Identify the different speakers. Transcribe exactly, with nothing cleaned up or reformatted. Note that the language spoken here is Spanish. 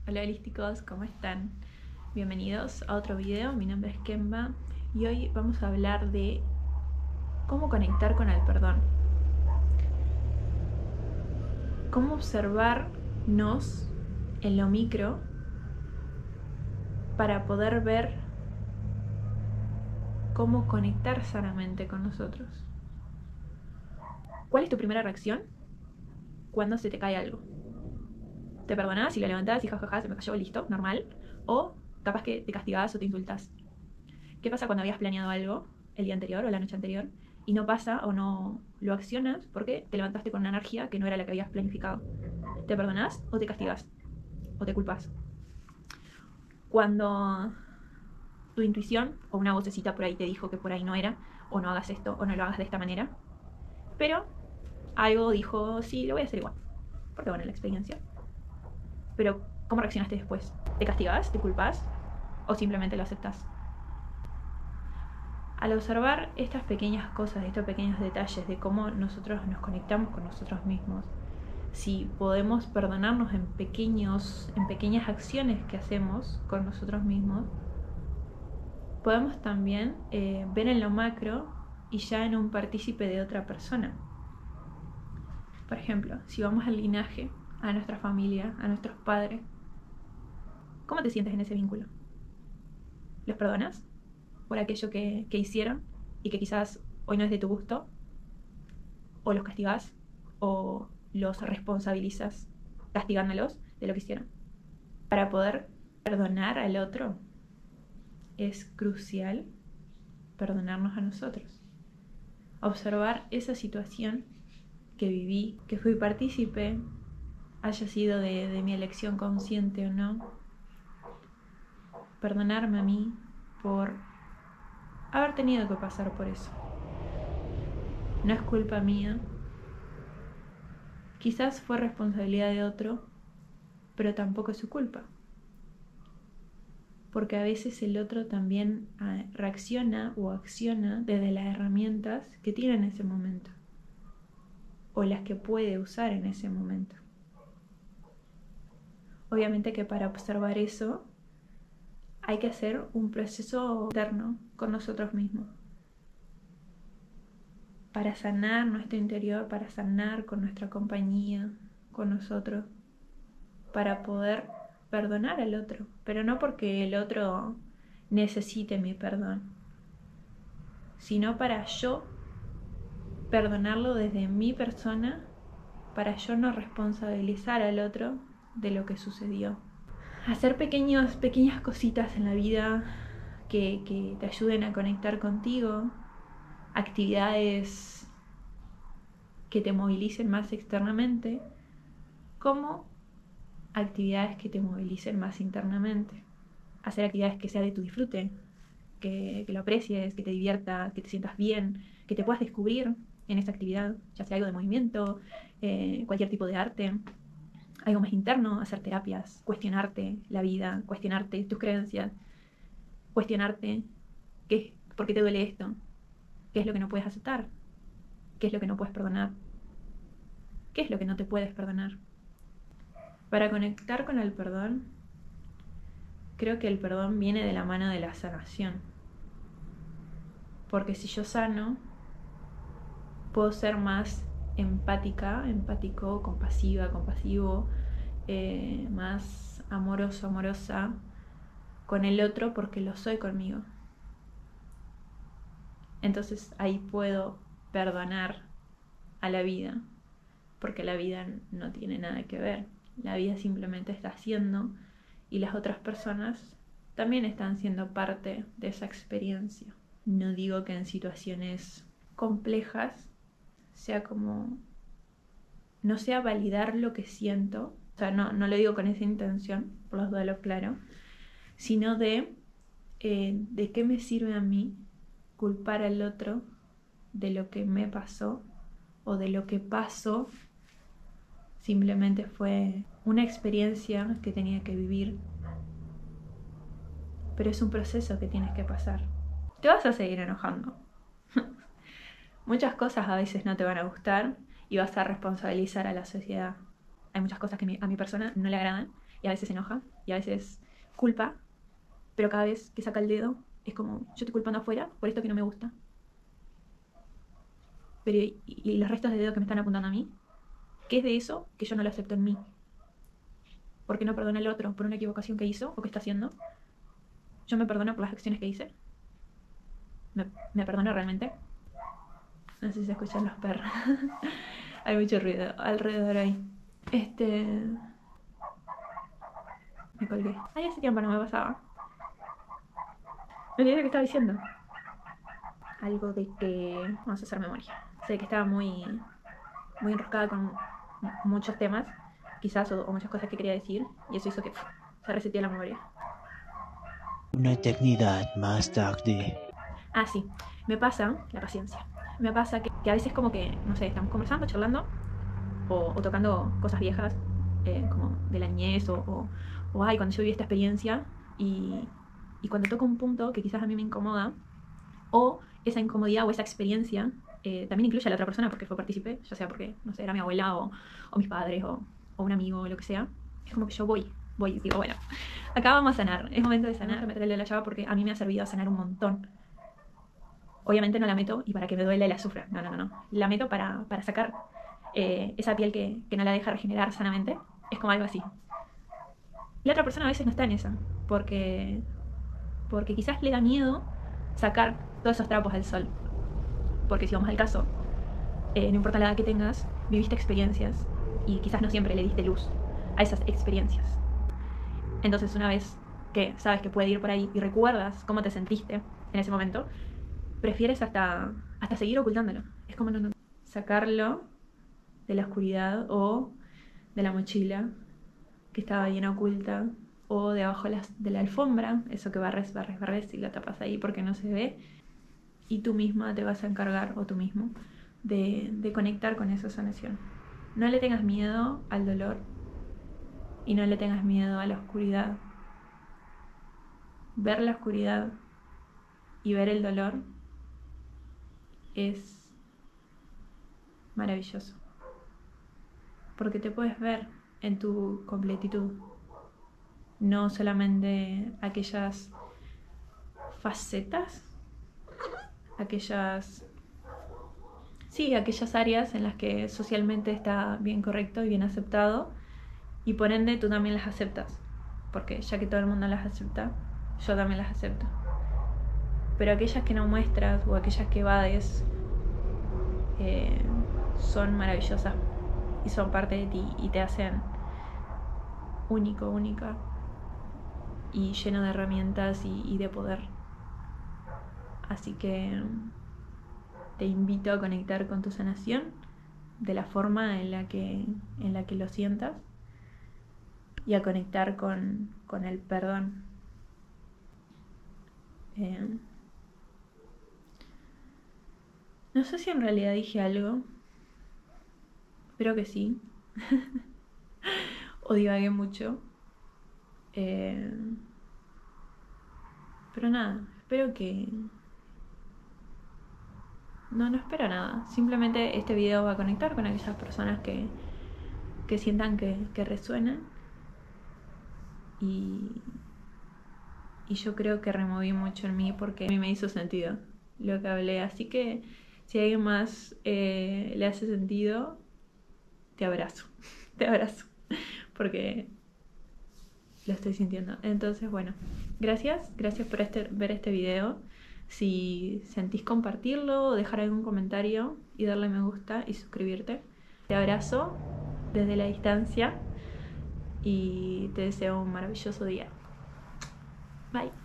Speaker 1: Hola holísticos, ¿cómo están? Bienvenidos a otro video, mi nombre es Kemba y hoy vamos a hablar de cómo conectar con el perdón. Cómo observarnos en lo micro para poder ver cómo conectar sanamente con nosotros. ¿Cuál es tu primera reacción cuando se te cae algo? ¿Te perdonás y lo levantás y jajaja, se me cayó, listo, normal? ¿O capaz que te castigás o te insultás? ¿Qué pasa cuando habías planeado algo el día anterior o la noche anterior y no pasa o no lo accionas porque te levantaste con una energía que no era la que habías planificado? ¿Te perdonás o te castigas? ¿O te culpas? Cuando tu intuición o una vocecita por ahí te dijo que por ahí no era, o no hagas esto, o no lo hagas de esta manera, pero algo dijo, sí, lo voy a hacer igual, porque bueno, la experiencia. Pero, ¿cómo reaccionaste después? ¿Te castigás? ¿Te culpas? ¿O simplemente lo aceptas? Al observar estas pequeñas cosas, estos pequeños detalles de cómo nosotros nos conectamos con nosotros mismos, si podemos perdonarnos en, pequeños, en pequeñas acciones que hacemos con nosotros mismos, podemos también eh, ver en lo macro y ya en un partícipe de otra persona. Por ejemplo, si vamos al linaje, a nuestra familia, a nuestros padres, ¿cómo te sientes en ese vínculo? ¿Los perdonas por aquello que, que hicieron y que quizás hoy no es de tu gusto? ¿O los castigás o los responsabilizas castigándolos de lo que hicieron? Para poder perdonar al otro es crucial perdonarnos a nosotros. Observar esa situación que viví, que fui partícipe, haya sido de, de mi elección consciente o no. Perdonarme a mí por haber tenido que pasar por eso. No es culpa mía. Quizás fue responsabilidad de otro, pero tampoco es su culpa. Porque a veces el otro también reacciona o acciona desde las herramientas que tiene en ese momento o las que puede usar en ese momento. Obviamente que para observar eso hay que hacer un proceso interno con nosotros mismos para sanar nuestro interior, para sanar con nuestra compañía, con nosotros, para poder perdonar al otro, pero no porque el otro necesite mi perdón, sino para yo perdonarlo desde mi persona, para yo no responsabilizar al otro de lo que sucedió. Hacer pequeños, pequeñas cositas en la vida que, que te ayuden a conectar contigo, actividades que te movilicen más externamente, como actividades que te movilicen más internamente. Hacer actividades que sea de tu disfrute, que, que lo aprecies, que te diviertas, que te sientas bien, que te puedas descubrir en esa actividad, ya sea algo de movimiento, eh, cualquier tipo de arte, algo más interno, hacer terapias, cuestionarte la vida, cuestionarte tus creencias, cuestionarte qué, por qué te duele esto, qué es lo que no puedes aceptar, qué es lo que no puedes perdonar, qué es lo que no te puedes perdonar. Para conectar con el perdón, creo que el perdón viene de la mano de la sanación. Porque si yo sano, puedo ser más empática, empático, compasiva, compasivo, eh, más amoroso, amorosa con el otro porque lo soy conmigo. Entonces ahí puedo perdonar a la vida, porque la vida no tiene nada que ver. La vida simplemente está haciendo y las otras personas también están siendo parte de esa experiencia. No digo que en situaciones complejas sea como, no sea validar lo que siento, o sea, no, no lo digo con esa intención, por las dudas lo claro, sino de eh, de qué me sirve a mí culpar al otro de lo que me pasó o de lo que pasó. Simplemente fue una experiencia que tenía que vivir, pero es un proceso que tienes que pasar. Te vas a seguir enojando. Muchas cosas a veces no te van a gustar y vas a responsabilizar a la sociedad. Hay muchas cosas que a mi persona no le agradan y a veces se enoja, y a veces culpa, pero cada vez que saca el dedo es como, yo estoy culpando afuera por esto que no me gusta. Pero y, y los restos de dedo que me están apuntando a mí, ¿qué es de eso que yo no lo acepto en mí? ¿Por qué no perdono al otro por una equivocación que hizo o que está haciendo? ¿Yo me perdono por las acciones que hice? ¿Me, me perdono realmente? No sé si se escuchan los perros. Hay mucho ruido alrededor ahí. Este... Me colgué. Ay, hace tiempo no me pasaba. Me olvidé que estaba diciendo. Algo de que... Vamos a hacer memoria. Sé que estaba muy... Muy enroscada con muchos temas. Quizás, o, o muchas cosas que quería decir. Y eso hizo que pff, se reseteó la memoria.
Speaker 2: Una eternidad más tarde.
Speaker 1: Ah, sí. Me pasa... La paciencia. Me pasa que, que a veces como que... No sé, estamos conversando, charlando. O, o tocando cosas viejas. Eh, como de la niñez. O, o, o ay, cuando yo viví esta experiencia. Y... Y cuando toco un punto que quizás a mí me incomoda, o esa incomodidad o esa experiencia eh, también incluye a la otra persona porque fue partícipe, ya sea porque, no sé, era mi abuela o, o mis padres o, o un amigo o lo que sea, es como que yo voy, voy y digo, bueno, acá vamos a sanar, es momento de sanar, meterle la llave porque a mí me ha servido a sanar un montón. Obviamente no la meto y para que me duela y la sufra, no, no, no, no. La meto para, para sacar eh, esa piel que, que no la deja regenerar sanamente, es como algo así. La otra persona a veces no está en esa, porque... porque quizás le da miedo sacar todos esos trapos al sol. Porque si vamos al caso, eh, no importa la edad que tengas, viviste experiencias y quizás no siempre le diste luz a esas experiencias. Entonces una vez que sabes que puede ir por ahí y recuerdas cómo te sentiste en ese momento, prefieres hasta, hasta seguir ocultándolo. Es como no, no, sacarlo de la oscuridad o de la mochila que estaba bien oculta, o de abajo de la alfombra, eso que barres, barres, barres y la tapas ahí porque no se ve, y tú misma te vas a encargar, o tú mismo, de, de conectar con esa sanación. No le tengas miedo al dolor y no le tengas miedo a la oscuridad. Ver la oscuridad y ver el dolor es maravilloso, porque te puedes ver en tu completitud, no solamente aquellas facetas, aquellas, sí, aquellas áreas en las que socialmente está bien correcto y bien aceptado, y por ende tú también las aceptas, porque ya que todo el mundo las acepta, yo también las acepto. Pero aquellas que no muestras o aquellas que evades eh, son maravillosas y son parte de ti y te hacen único, única y lleno de herramientas y, y de poder. Así que te invito a conectar con tu sanación de la forma en la que, en la que lo sientas, y a conectar con, con el perdón. Eh, no sé si en realidad dije algo, espero que sí. O divagué mucho. Eh, pero nada, espero que... No, no espero nada. Simplemente este video va a conectar con aquellas personas que, que sientan que, que resuenan. Y, y yo creo que removí mucho en mí porque a mí me hizo sentido lo que hablé. Así que si a alguien más eh, le hace sentido, te abrazo. Te abrazo. Porque lo estoy sintiendo. Entonces, bueno, gracias. Gracias por este, ver este video. Si sentís compartirlo, dejar algún comentario y darle me gusta y suscribirte. Te abrazo desde la distancia y te deseo un maravilloso día. Bye.